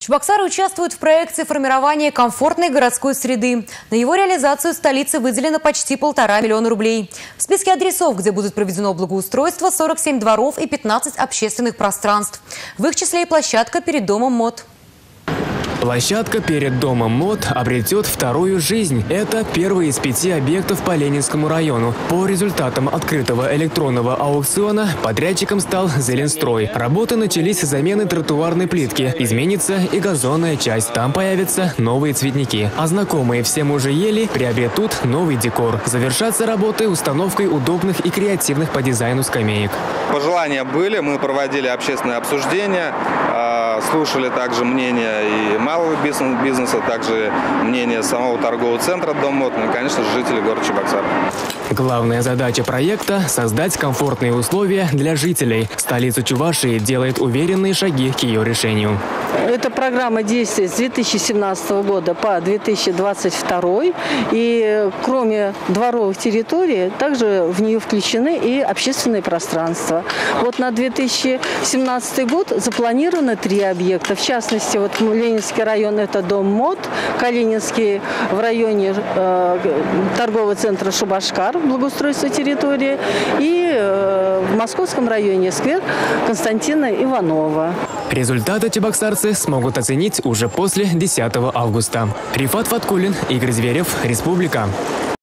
Чебоксары участвуют в проекте формирования комфортной городской среды. На его реализацию столице выделено почти 1,5 миллиона рублей. В списке адресов, где будет проведено благоустройство, 47 дворов и 15 общественных пространств. В их числе и площадка перед домом МОД. Площадка перед домом МОД обретет вторую жизнь. Это первый из 5 объектов по Ленинскому району. По результатам открытого электронного аукциона подрядчиком стал Зеленстрой. Работы начались с замены тротуарной плитки. Изменится и газонная часть. Там появятся новые цветники. А знакомые всем уже ели приобретут новый декор. Завершатся работы установкой удобных и креативных по дизайну скамеек. Пожелания были, мы проводили общественное обсуждение, слушали также мнение и малого бизнеса, также мнение самого торгового центра Дом МОД, ну и, конечно же, жителей города Чебоксары. Главная задача проекта – создать комфортные условия для жителей. Столица Чувашии делает уверенные шаги к ее решению. Эта программа действует с 2017 года по 2022. И кроме дворовых территорий, также в нее включены и общественные пространства. Вот на 2017 год запланировано 3 объекта. В частности, вот Ленинский район – это Дом МОД, Калининский в районе торгового центра Шубашкар, благоустройство территории, и в Московском районе сквер Константина Иванова. Результаты чебоксарцы смогут оценить уже после 10 августа. Рифат Фаткуллин, Игорь Зверев, Республика.